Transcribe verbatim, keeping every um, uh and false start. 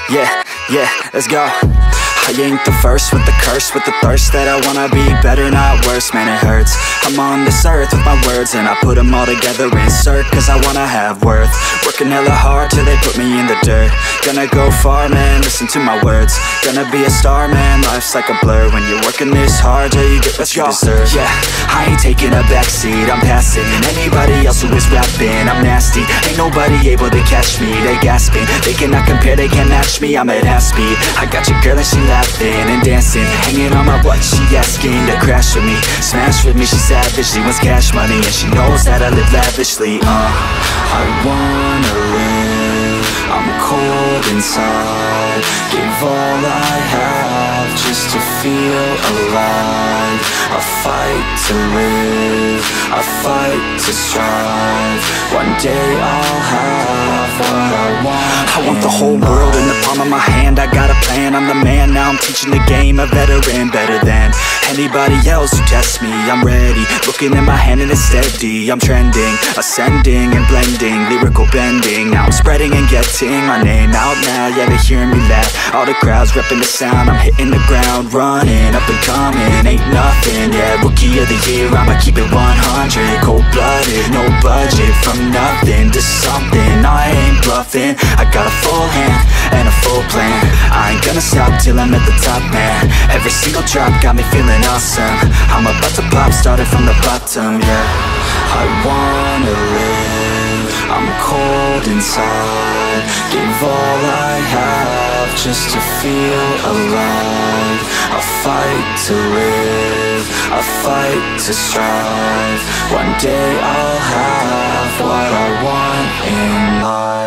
Yeah, yeah, let's go. I ain't the first with the curse, with the thirst that I wanna be better, not worse, man it hurts. I'm on this earth with my words and I put them all together, insert, cause I wanna have worth. Working hella hard till they put me in the dirt. Gonna go far, man, listen to my words. Gonna be a star, man, life's like a blur. When you're working this hard, yeah, you get what you deserve. Yeah, I ain't taking a backseat, I'm passing anybody else who is rapping. I'm nasty, ain't nobody able to catch me. They gasping, they cannot compare, they can't match me. I'm at half speed, I got your girl and she laughing and dancing, hanging on my butt, she asking to crash with me, smash with me, she savage, she wants cash money, and she knows that I live lavishly. Uh, I wanna live, I'm cold inside, give all I have just to feel alive. I fight to live, I fight to strive, one day I'll have what I want. I want the whole world in the palm of my hand, I got a plan, I'm the man, now I'm teaching the game, a veteran, better than anybody else who tests me. I'm ready, looking at my hand and it's steady. I'm trending, ascending and blending, lyrical bending. Now I'm spreading and getting my name out now. Yeah, they hearing me laugh, all the crowds repping the sound. I'm hitting the ground, running, up and coming, ain't nothing. Yeah, rookie of the year, I'ma keep it one hundred. Cold-blooded, no budget, from nothing to something. I ain't bluffing, I got a full hand and a full plan. I ain't gonna stop till I'm at the top, man. Every single drop got me feeling awesome. I'm about to pop, started from the bottom, yeah. I wanna live, I'm cold inside, give all I have just to feel alive. I fight to live, I fight to strive, one day I'll have what I want in life.